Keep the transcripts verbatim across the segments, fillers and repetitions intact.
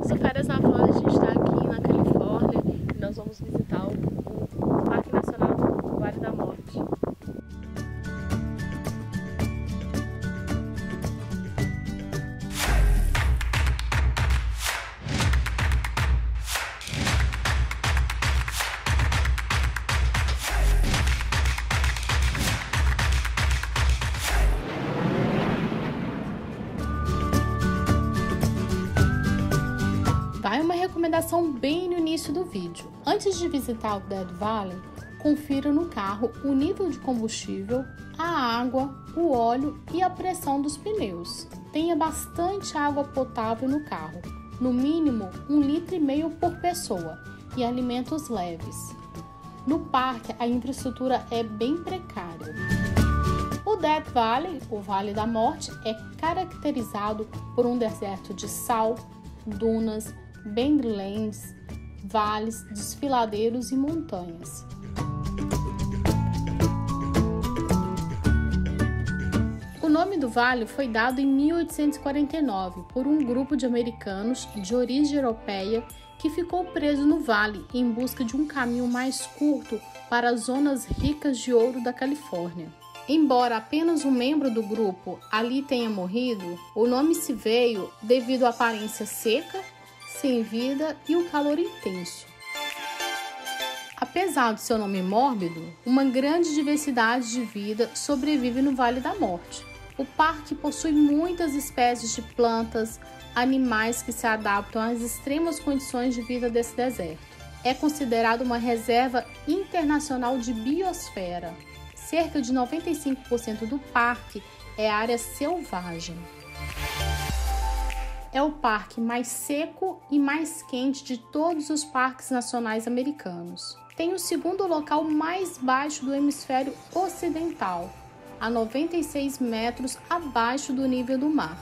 amigos do Férias na Flórida, a gente está aqui na Califórnia e nós vamos visitar o, o Parque Nacional do Vale da Morte. Vai uma recomendação bem no início do vídeo. Antes de visitar o Death Valley, confira no carro o nível de combustível, a água, o óleo e a pressão dos pneus. Tenha bastante água potável no carro, no mínimo um litro e meio por pessoa, e alimentos leves. No parque, a infraestrutura é bem precária. O Death Valley, o Vale da Morte, é caracterizado por um deserto de sal, dunas, badlands, vales, desfiladeiros e montanhas. O nome do vale foi dado em mil oitocentos e quarenta e nove por um grupo de americanos de origem europeia que ficou preso no vale em busca de um caminho mais curto para as zonas ricas de ouro da Califórnia. Embora apenas um membro do grupo ali tenha morrido, o nome se veio devido à aparência seca, sem vida e o calor intenso. Apesar do seu nome mórbido, uma grande diversidade de vida sobrevive no Vale da Morte. O parque possui muitas espécies de plantas, animais que se adaptam às extremas condições de vida desse deserto. É considerado uma reserva internacional de biosfera. Cerca de noventa e cinco por cento do parque é área selvagem. É o parque mais seco e mais quente de todos os parques nacionais americanos. Tem o segundo local mais baixo do hemisfério ocidental, a noventa e seis metros abaixo do nível do mar.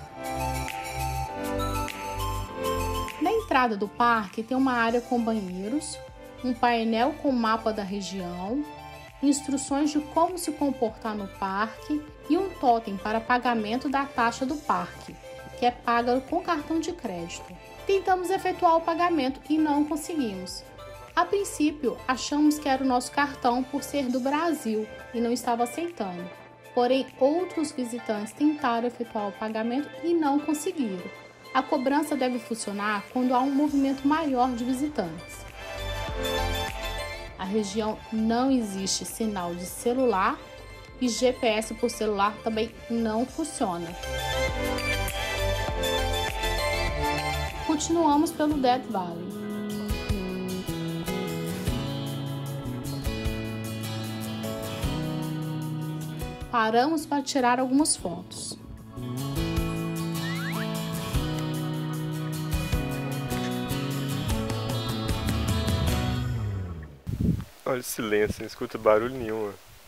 Na entrada do parque tem uma área com banheiros, um painel com mapa da região, instruções de como se comportar no parque e um totem para pagamento da taxa do parque, que é paga com cartão de crédito. Tentamos efetuar o pagamento e não conseguimos. A princípio, achamos que era o nosso cartão por ser do Brasil e não estava aceitando. Porém, outros visitantes tentaram efetuar o pagamento e não conseguiram. A cobrança deve funcionar quando há um movimento maior de visitantes. A região não existe sinal de celular e G P S por celular também não funciona. Continuamos pelo Death Valley. Paramos para tirar algumas fotos. Olha o silêncio, não escuta barulho nenhum.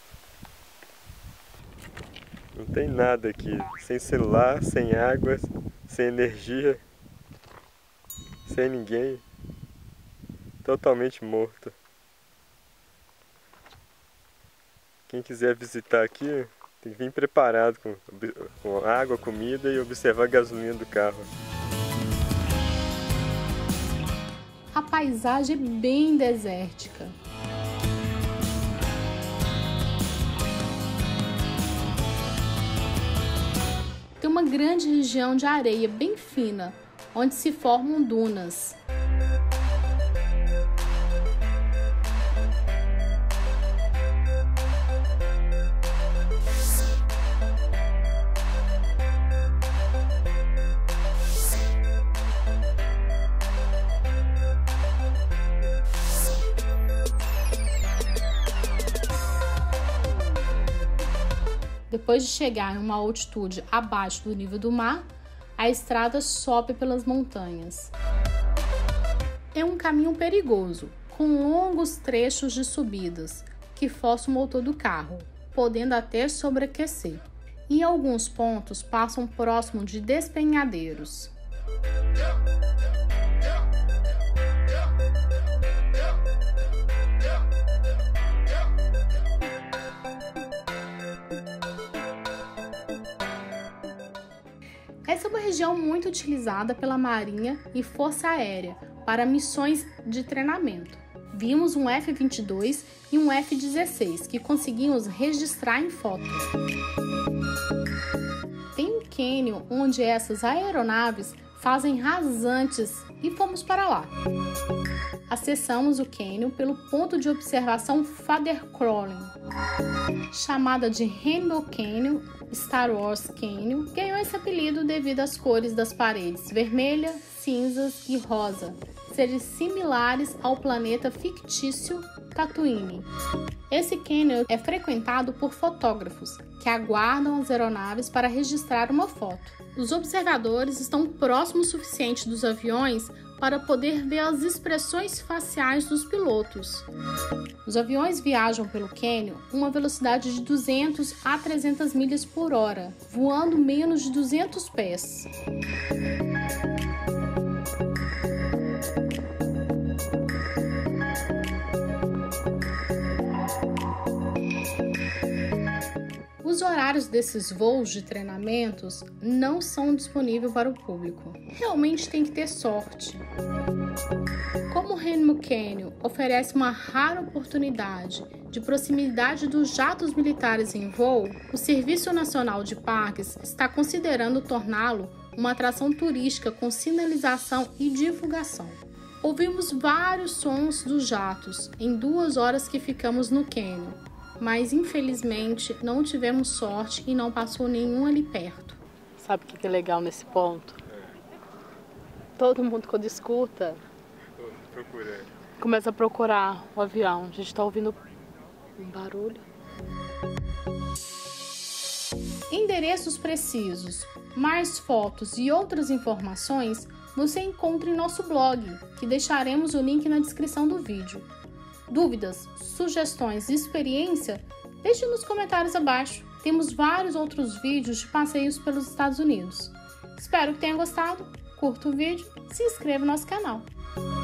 Não tem nada aqui. Sem celular, sem água, sem energia, sem ninguém. Totalmente morto. Quem quiser visitar aqui, tem que vir preparado com, com água, comida e observar a gasolina do carro. A paisagem é bem desértica. Tem uma grande região de areia bem fina, onde se formam dunas. Depois de chegar em uma altitude abaixo do nível do mar, a estrada sobe pelas montanhas. É um caminho perigoso, com longos trechos de subidas, que forçam o motor do carro, podendo até sobreaquecer. Em alguns pontos passam próximo de despenhadeiros. região muito utilizada pela Marinha e Força Aérea para missões de treinamento. Vimos um F vinte e dois e um F dezesseis que conseguimos registrar em foto. Tem um cânion onde essas aeronaves fazem rasantes e fomos para lá. Acessamos o cânion pelo ponto de observação Father-Crollin, chamada de Rainbow Canyon, Star Wars Canyon, ganhou esse apelido devido às cores das paredes vermelha, cinzas e rosa, serem similares ao planeta fictício Tatooine. Esse cânion é frequentado por fotógrafos que aguardam as aeronaves para registrar uma foto. Os observadores estão próximos o suficiente dos aviões para poder ver as expressões faciais dos pilotos. Os aviões viajam pelo cânion a uma velocidade de duzentas a trezentas milhas por hora, voando menos de duzentos pés. Os horários desses voos de treinamentos não são disponíveis para o público. Realmente tem que ter sorte. Como o Rainbow Canyon oferece uma rara oportunidade de proximidade dos jatos militares em voo, o Serviço Nacional de Parques está considerando torná-lo uma atração turística com sinalização e divulgação. Ouvimos vários sons dos jatos em duas horas que ficamos no cânion, mas infelizmente não tivemos sorte e não passou nenhum ali perto. Sabe o que é legal nesse ponto? Todo mundo quando escuta começa a procurar o avião. A gente está ouvindo um barulho. Endereços precisos, mais fotos e outras informações você encontra em nosso blog, que deixaremos o link na descrição do vídeo. Dúvidas, sugestões e experiência? Deixe nos comentários abaixo. Temos vários outros vídeos de passeios pelos Estados Unidos. Espero que tenha gostado. Curta o vídeo, se inscreva no nosso canal.